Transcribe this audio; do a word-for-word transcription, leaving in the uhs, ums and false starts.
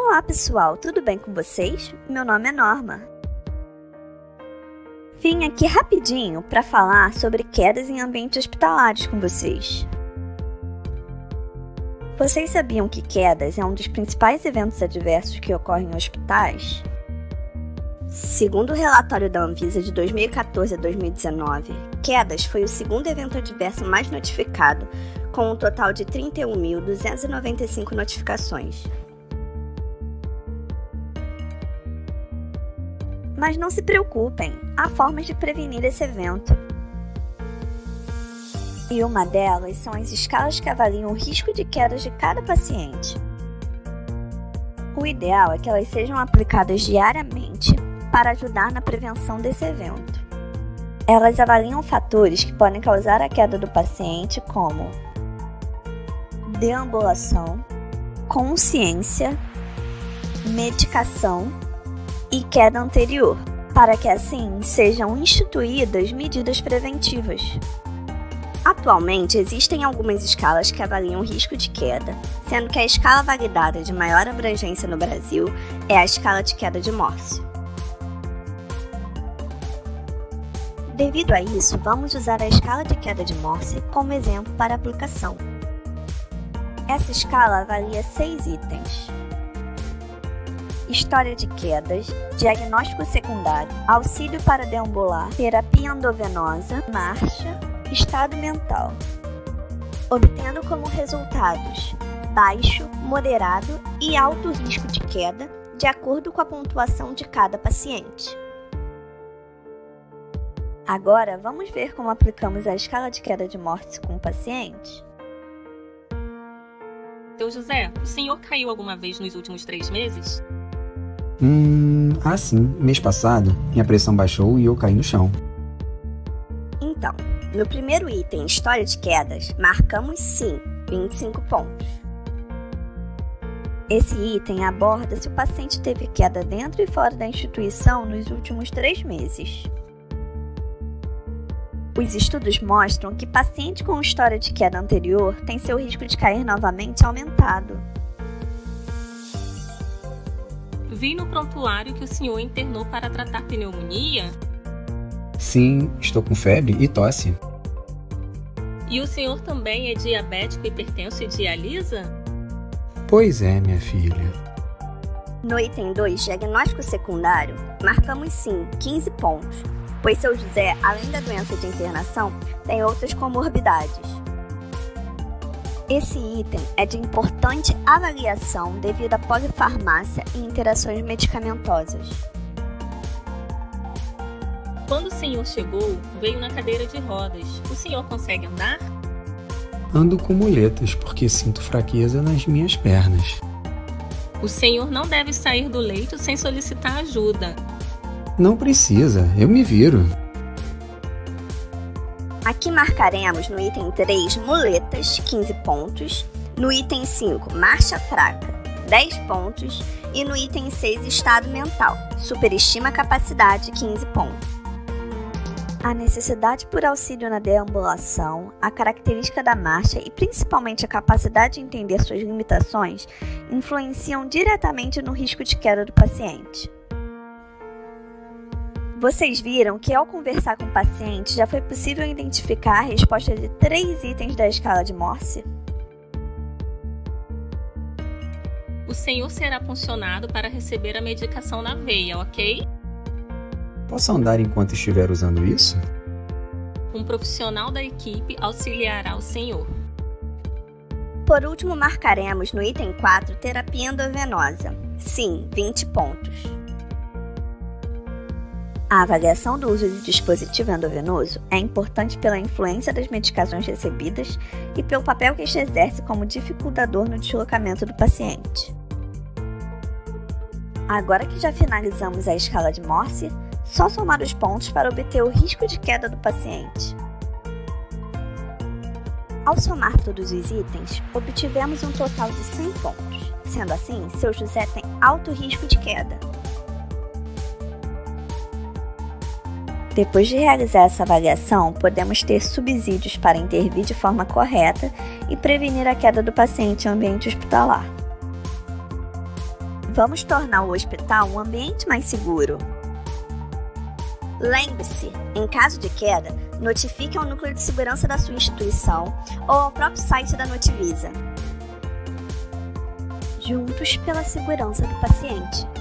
Olá pessoal, tudo bem com vocês? Meu nome é Norma. Vim aqui rapidinho para falar sobre quedas em ambientes hospitalares com vocês. Vocês sabiam que quedas é um dos principais eventos adversos que ocorrem em hospitais? Segundo o relatório da Anvisa de dois mil e quatorze a dois mil e dezenove, quedas foi o segundo evento adverso mais notificado, com um total de trinta e um mil duzentas e noventa e cinco notificações. Mas não se preocupem, há formas de prevenir esse evento. E uma delas são as escalas que avaliam o risco de quedas de cada paciente. O ideal é que elas sejam aplicadas diariamente para ajudar na prevenção desse evento. Elas avaliam fatores que podem causar a queda do paciente, como deambulação, consciência, medicação e queda anterior, para que assim sejam instituídas medidas preventivas. Atualmente, existem algumas escalas que avaliam o risco de queda, sendo que a escala validada de maior abrangência no Brasil é a escala de queda de Morse. Devido a isso, vamos usar a escala de queda de Morse como exemplo para a aplicação. Essa escala avalia seis itens: história de quedas, diagnóstico secundário, auxílio para deambular, terapia endovenosa, marcha, estado mental, obtendo como resultados baixo, moderado e alto risco de queda, de acordo com a pontuação de cada paciente. Agora, vamos ver como aplicamos a escala de queda de Morse com o paciente? Seu José, o senhor caiu alguma vez nos últimos três meses? Hum, ah sim, mês passado minha pressão baixou e eu caí no chão. Então, no primeiro item, história de quedas, marcamos sim, vinte e cinco pontos. Esse item aborda se o paciente teve queda dentro e fora da instituição nos últimos três meses. Os estudos mostram que paciente com história de queda anterior tem seu risco de cair novamente aumentado. Vi no prontuário que o senhor internou para tratar pneumonia? Sim, estou com febre e tosse. E o senhor também é diabético, hipertenso e dialisa? Pois é, minha filha. No item dois, diagnóstico secundário, marcamos sim, quinze pontos, pois seu José, além da doença de internação, tem outras comorbidades. Esse item é de importante avaliação devido à polifarmácia e interações medicamentosas. Quando o senhor chegou, veio na cadeira de rodas. O senhor consegue andar? Ando com muletas porque sinto fraqueza nas minhas pernas. O senhor não deve sair do leito sem solicitar ajuda. Não precisa, eu me viro. Aqui marcaremos no item três, muletas, quinze pontos, no item cinco, marcha fraca, dez pontos e no item seis, estado mental, superestima a capacidade, quinze pontos. A necessidade por auxílio na deambulação, a característica da marcha e principalmente a capacidade de entender suas limitações influenciam diretamente no risco de queda do paciente. Vocês viram que ao conversar com o paciente já foi possível identificar a resposta de três itens da escala de Morse? O senhor será puncionado para receber a medicação na veia, ok? Posso andar enquanto estiver usando isso? Um profissional da equipe auxiliará o senhor. Por último, marcaremos no item quatro, terapia endovenosa. Sim, vinte pontos. A avaliação do uso de dispositivo endovenoso é importante pela influência das medicações recebidas e pelo papel que este exerce como dificultador no deslocamento do paciente. Agora que já finalizamos a escala de Morse, só somar os pontos para obter o risco de queda do paciente. Ao somar todos os itens, obtivemos um total de cem pontos. Sendo assim, seu José tem alto risco de queda. Depois de realizar essa avaliação, podemos ter subsídios para intervir de forma correta e prevenir a queda do paciente em ambiente hospitalar. Vamos tornar o hospital um ambiente mais seguro. Lembre-se, em caso de queda, notifique ao núcleo de segurança da sua instituição ou ao próprio site da Notivisa. Juntos pela segurança do paciente.